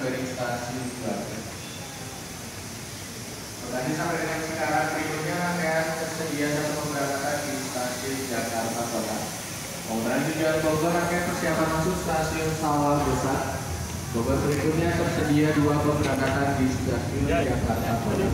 dari stasiun Gambir. Lokasi sampai dengan sekarang berikutnya rangkaian tersedia satu pemberangkatan di stasiun Jakarta Kota. Pemberangkatan tujuan Bogor rangkaian persiapan masuk stasiun Sawah Besar. Bogor berikutnya tersedia 2 pemberangkatan di stasiun Jakarta Kota.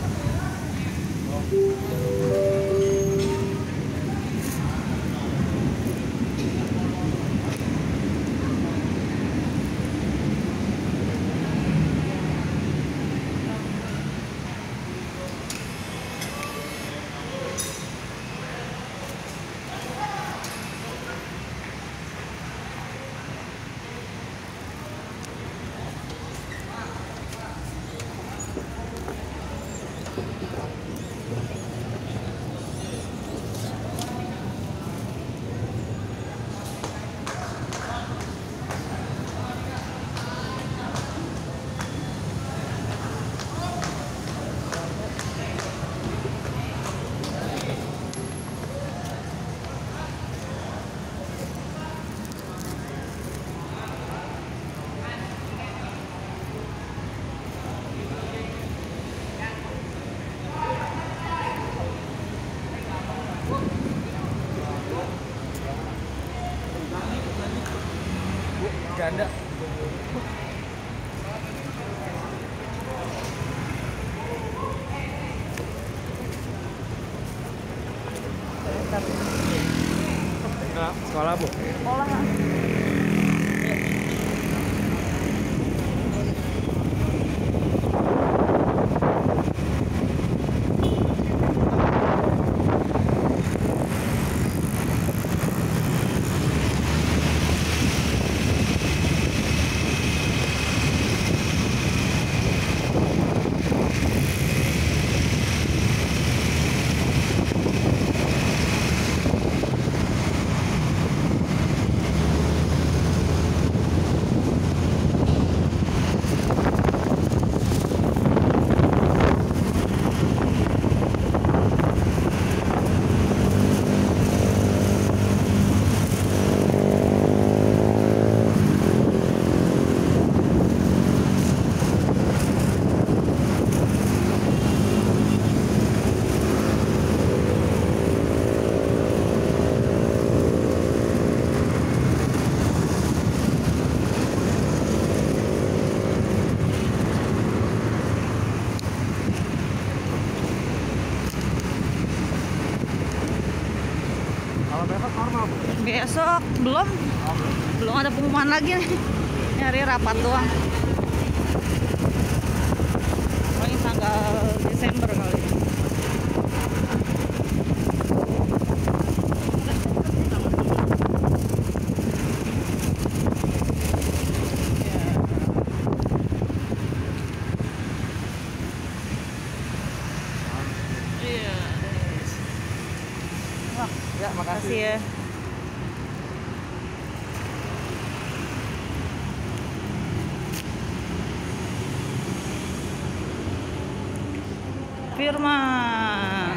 Ganda. Nah, sekolah bu? Sekolah. Kalau besok normal bu? Besok belum ada pengumuman lagi nih. Nyari rapat doang. Paling tanggal Desember kali. Iya. Wah, Ya, makasih ya. Firman.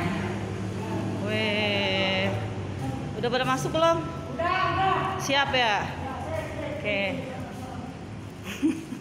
Weh. Udah pada masuk belum? Udah. Siap ya? Oke.